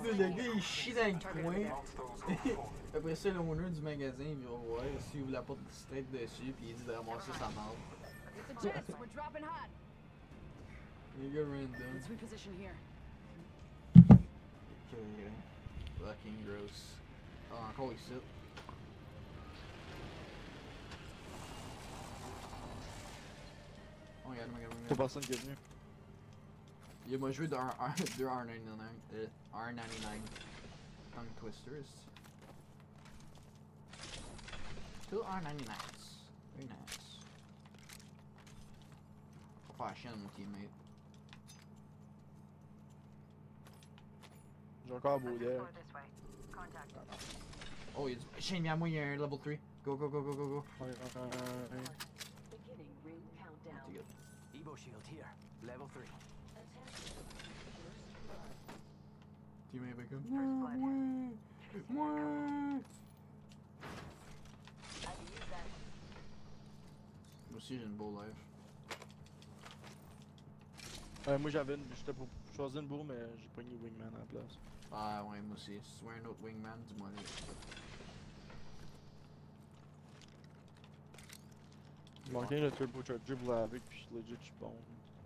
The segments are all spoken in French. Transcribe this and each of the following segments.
Le gars il chie dans le coin. Après ça, l'owner du magasin il va voir s'il ouvre la porte straight dessus puis il dit de ramasser sa marde. Les gars random. Ok. Fucking gross. Ah, encore ici. Oh, regarde. Pas personne qui est venu. Il m'a joué de R99. Tongue twisters. Two R99s. Very nice. Faut faire chier à mon teammate. J'ai encore un beau deck. Oh, il y a du... Shane, y'a moi, il y a un level 3. Go. Evo shield here, level 3. Teammate va comme... Moi. Moi aussi, j'ai une beau life. Moi j'étais pour choisir une bourre, mais j'ai pogné Wingman à la place. Ah ouais, moi aussi. Si tu veux un autre wingman, dis-moi. Il manquait le turbocharger pour la avec, puis legit je suis bon.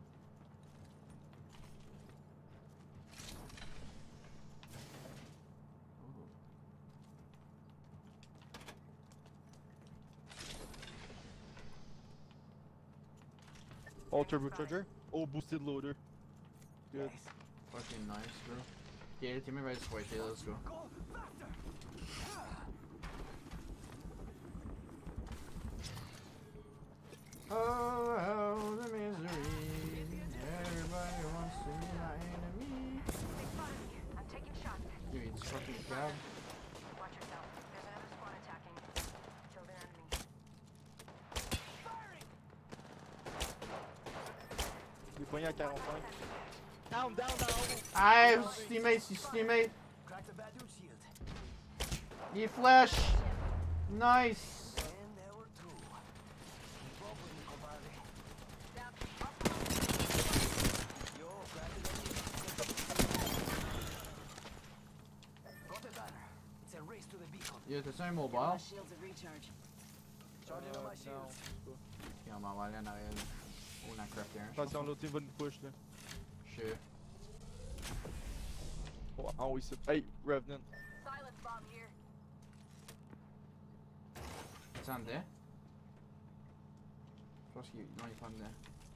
Oh, turbocharger? Oh, boosted loader. Good. Fucking nice, bro. Okay, teammate right this way, okay, let's go. Oh, the misery. Everybody wants to be my enemy. I'm taking shots. Dude, it's fucking crab. Watch yourself. There's another squad attacking. Killed an enemy. Il est pogné à 45. Down! Ah, his teammate. Crack the bad dude shield. He flash. Nice. And there were two. Problem, compadre. Yo, crack the bad dude. Got the banner. It's a race to the beacon. Yo, t'as-tu un mobile? Shields at recharge. Charging on my shields. Ok, on m'en va aller en arrière. Oh, on a craqué un. Attention, l'autre team va nous push là. Shit. Oh, en haut ici. Hey, Revenant. Silence bomb here. C'est en dedans? Je pense qu'il... Non, il est pas en dedans.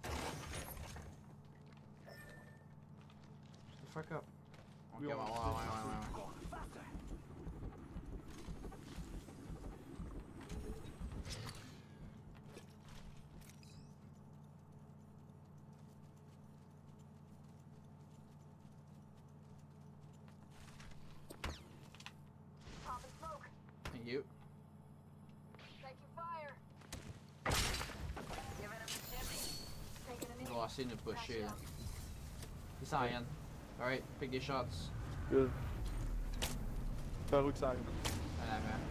Shut the fuck up. Ok, Oui, ouais. Popping smoke. Thank you. Taking fire. Giving him the shimmy. Taking a On knee. va essayer de nous pusher là. Il s'en vient. Alright, pick des shots. Good. Par où que ça arrive? En avant.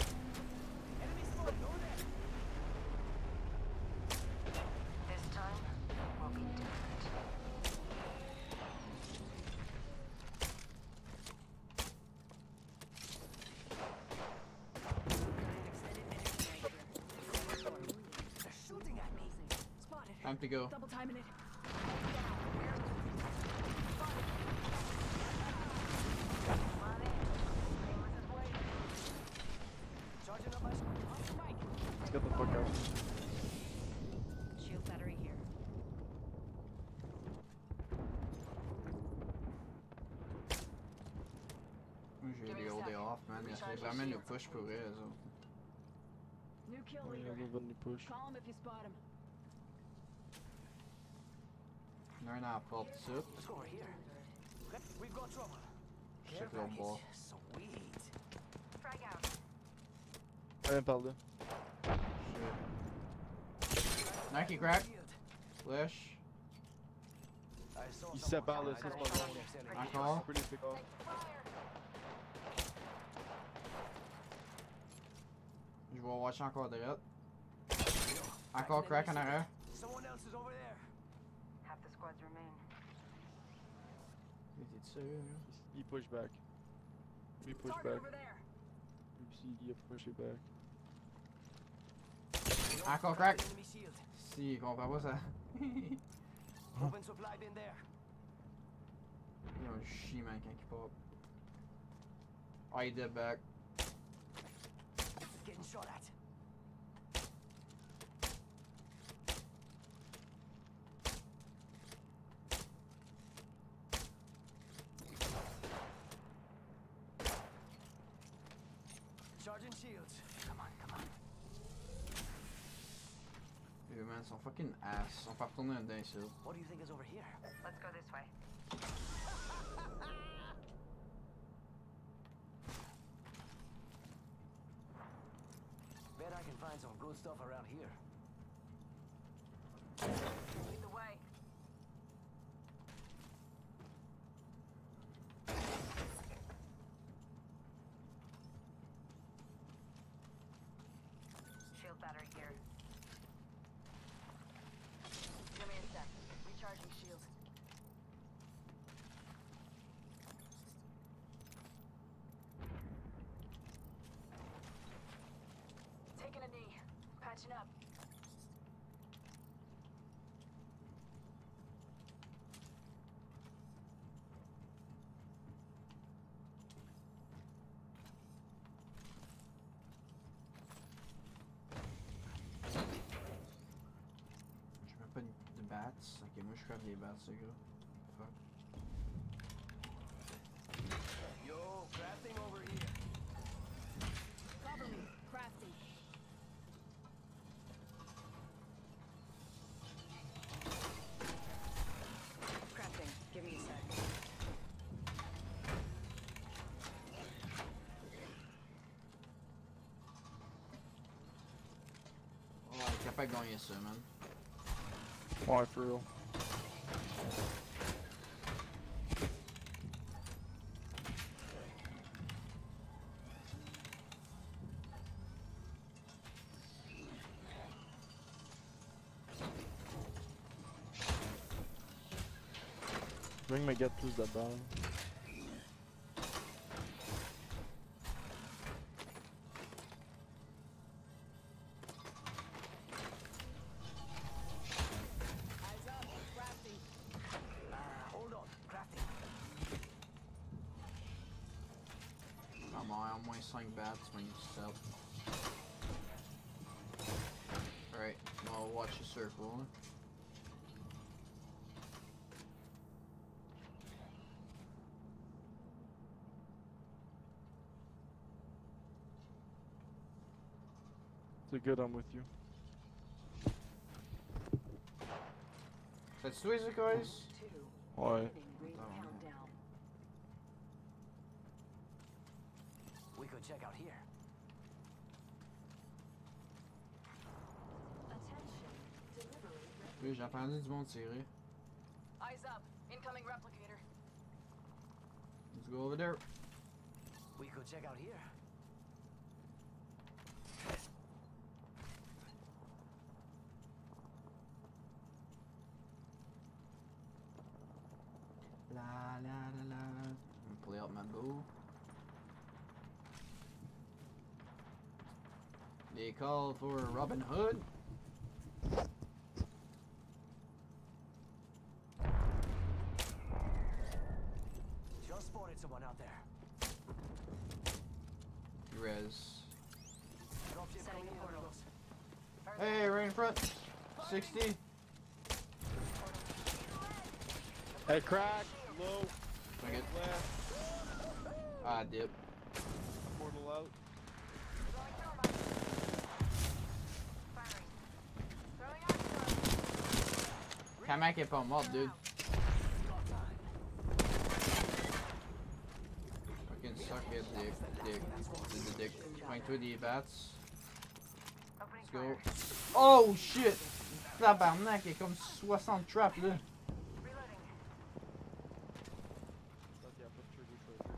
This time will be different. They're shooting at me. Spotted. Time to go. Double timing it. Charging up my Let's get the fuck out. Shield battery here. Moi j'ai les hold off, man. C'est vraiment le push pour eux, eux autres. New kill Ouais, leader. les autres vont nous push. Call him if you spot him. Il y en a un à la porte ici. Let's go over here. We've got trouble. Check l'autre bord. Sweet. Frag out. Viens par là. Shit. Nike crack. Flash. Il se sépare là, ça c'est pas bon là. Encore. On peut les pick off. Je vais watcher encore derrière. Encore crack en arrière. Someone else is over there. Half the squads remain. T'es sérieux, là? Il push back. Il push Target back. over there. Lui aussi, il a pushé back. Encore crack! Enemy shield. Si, il comprend pas ça. Open supply bin there. Il a un chie, man, quand il pop. Ah, il dead back. Getting shot at. Charging shields. Come on, come on. Yo, man, son fucking ass. On peut retourner un dingue, ça. What do you think is over here? Let's go this way. Bet I can find some good stuff around here. Lead the way. Shield battery here. Give me a sec. Recharging shield. Taking a knee. Patching up. J'ai même pas de bats. Ok, moi je crave des bats, ce gars. Fuck. Yo, crafting over here. Cover me. Crafting. Crafting. Give me a sec. Oh, il est capable de gagner ça, man. Ouais, for real. Ring me get plus de balles. Eyes up. Crafting. Hold on, crafting. Ah, bon, au moins 5 bats, when you sell. Alright, well, watch the circle. Hein. C'est good, I'm with you. That's the way, guys. 2. Ouais. Beginning ring countdown. We could check out here. Attention. Delivery. Oui, j'ai entendu du monde tirer. Eyes up. Incoming replicator. Let's go over there. We could check out here. La la la la. I'm gonna play out my bow. They call for Robin Hood. Just spotted someone out there. Res. Dropship Setting coming a in on portal. us. Hey, right in front. 60. Hey, crack! Low. Bring it. Left. Ah, dip. Portal out. Throwing thermite. Firing. Throwing arsenal. Kamak est pas mort, dude. Fucking suck it, dick. Dick. The dick. Point to the bats. Opening Let's go. fire. Oh shit! Tabarnak, il y a comme 60 traps là. Reloading. Thought you had put trigger trigger.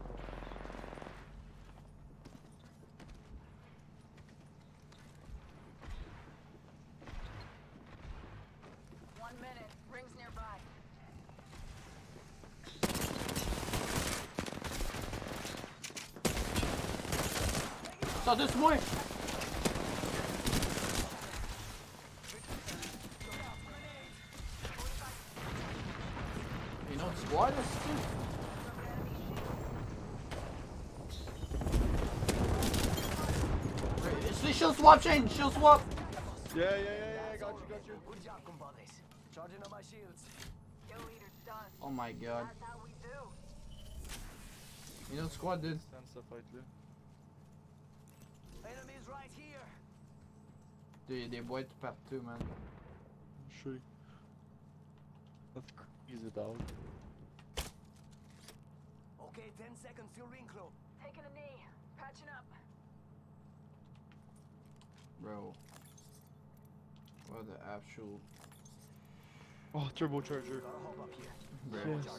1 minute. Rings nearby. Sors de ce moi! Une autre squad, là, c'est-tu? Shield swap, Shane! Shield swap! Yeah, got you. Good job, compadres. Charging on my shields. Kill leader's done. Oh my god. That's how we do. Une autre squad, dude. Stand cette fight-là. Enemies right here. Dude, y'a des boîtes partout, man. Je sais. That's crazy, dog. Okay, 10 seconds till ring close. Taking a knee. Patching up. Bro. What the actual. Oh, turbocharger. Gotta hop up here. Bro. Yes.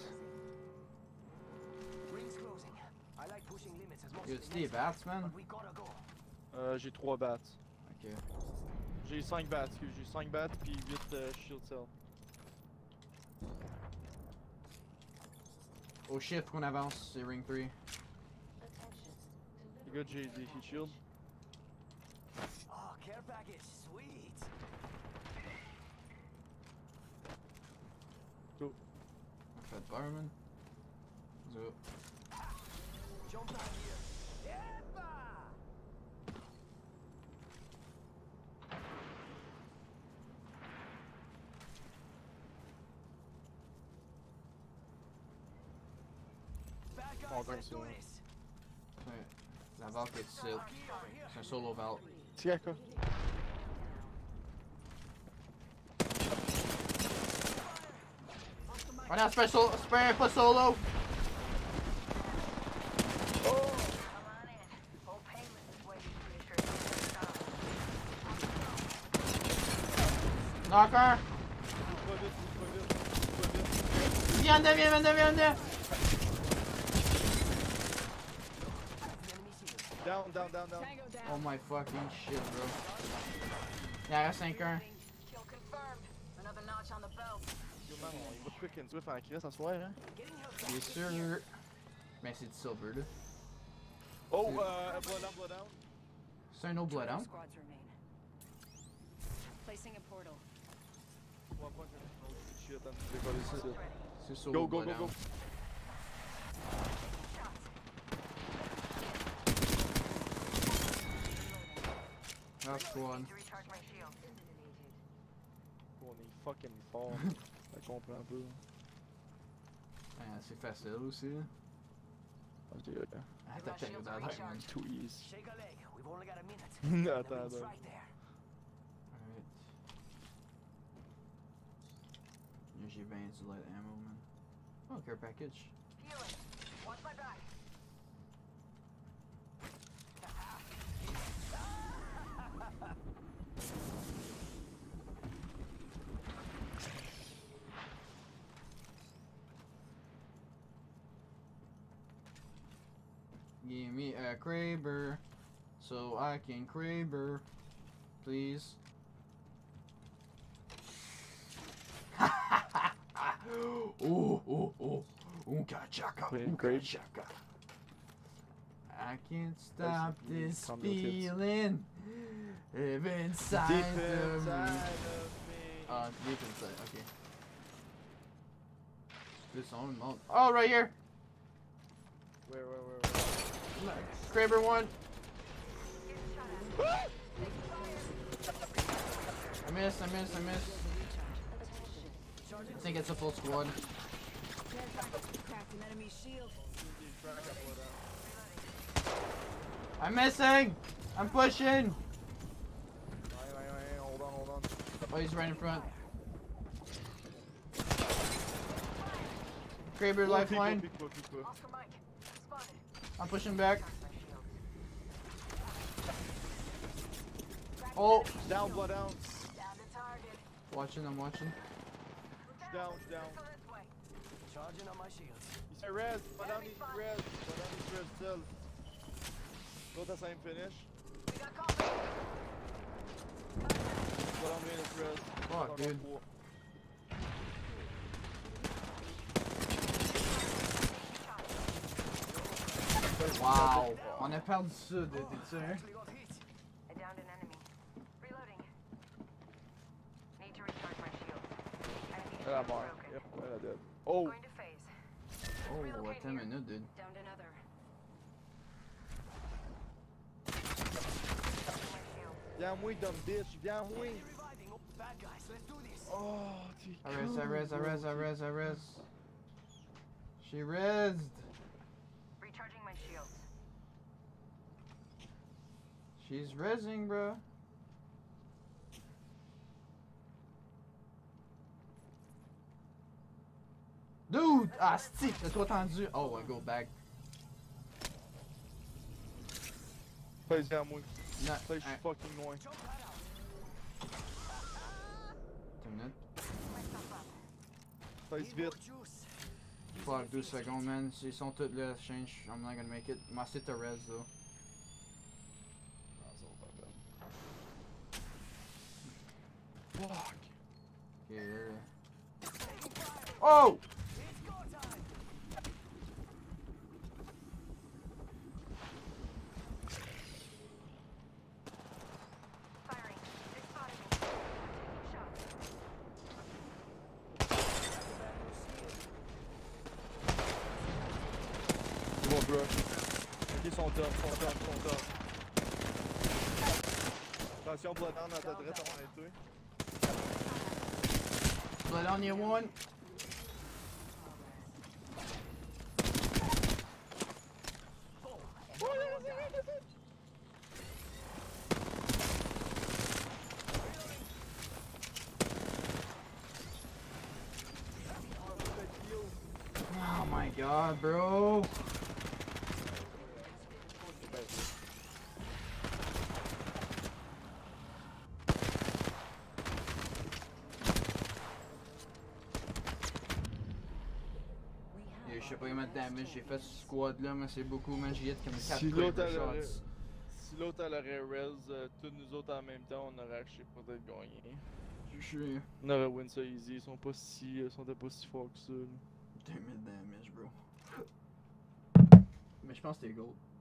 Ring's closing. I like pushing limits as much Yo, as tu des bats, man? but we gotta go. J'ai 3 bats. Ok. J'ai 5 bats, excuse. J'ai 5 bats puis 8 shield cell. Oh shit, faut qu'on avance, c'est ring 3. You good, j'ai des heat shield. Oh, care package. Sweet. Go. Fait peur, man. Let's go. Jump down here. Yeppa! Bad guys, Oh, let's thanks, do yeah. this. Ouais. La Valk est ici. C'est un solo Valk. Tiens, quoi. Oh non, spare pas solo! Come on in. Full payment is waiting for your shirt. Knocker! Pas vite. Viens de, viens de! Enemy shield. Down. Oh my fucking shit, bro. Y'a reste 5-1. Kill confirmed. Another notch on the belt. Yo, man, il va quick and swift en crise à soir, hein. Getting help. Bien sûr. Mais c'est du silver, là. Oh, blood down. C'est un autre bloodhound? Squads remain. Placing a portal. One punch and oh shit, I'm gonna go. C'est solo Go. bloodhound. Last one. To recharge my shield. On est fucking fort. Ça comprend un peu. C'est facile aussi. Là. Ok, ok. Ah, t'as fait le man. Too easy. Shake a leg. We've only got a minute. The Attends, ring's attends. right there. Alright. Là, j'ai 20 de light ammo, man. Oh, care package. Healing. Watch my back. Give me a Kraber, so I can Kraber, please. Oh, chaka, Great. chaka. I can't stop That's- this calm your tits. feeling. Live inside Deep of me. inside of me. Deep inside, okay. This on mode. Oh, right here! Where? Kraber one. I missed. I think it's a full squad. Cracked an enemy shield. I'm missing! I'm pushing! Hold on. Oh, he's right in front. Kraber lifeline. People. Oscar Mike. Spotted. I'm pushing back. My shield. Oh! Down, blood down. Down to target. I'm watching. Down. Go this way. Charging on my shields. Il se res, blood down needs res. Blood down needs res still. L'autre a same finish. We got company. Blood down minus res. Fuck, dude. Wow! On a perdu ça de tirs. Actually got hit. I downed an enemy. Reloading. Need to recharge my shield. Enemy Elle a shield mort. broken. Yep, elle a dead. Oh! Going to phase. Oh, attends une minute, dude. Downed another. Recharging my shield. Viens à moi, dumb bitch! Viens à moi! Reviving. Oh, bad guys, let's do this. Oh, t'es I res. She rezzed. Recharging my shields. She's rezzing, bro. Dude! Ah, stick! T'as trop tendu. Oh, I go back. Face, viens à moi. Non, Face, je suis fucking loin. Jump that out. Attends une minute. Myself up. Face, Need vite. more juice. Fuck, 2 secondes, man. Ils sont tous là, change. I'm not gonna make it. M'a c'est ta res, though. Ah, ça vaut pas la peine. Fuck! Ok, là. Taking fire. Oh! It's go time. Firing. They spotted me. Taking shots. C'est bon, brush. Ok, son top. Attention, Bloodhound à ta droite, on est tué. Blood on you, one. Oh my god, bro. Yo, je sais pas combien de damage j'ai fait ce squad là, mais c'est beaucoup, man. J'ai hit comme 4 Si l'autre quiver elle aurait- shots. Si l'autre elle aurait res, tous nous autres en même temps, on aurait acheté peut-être gagné. Je suis On aurait win ça easy, ils sont pas si forts que ça. là. 2000 damage, bro. Mais je pense que t'es gold.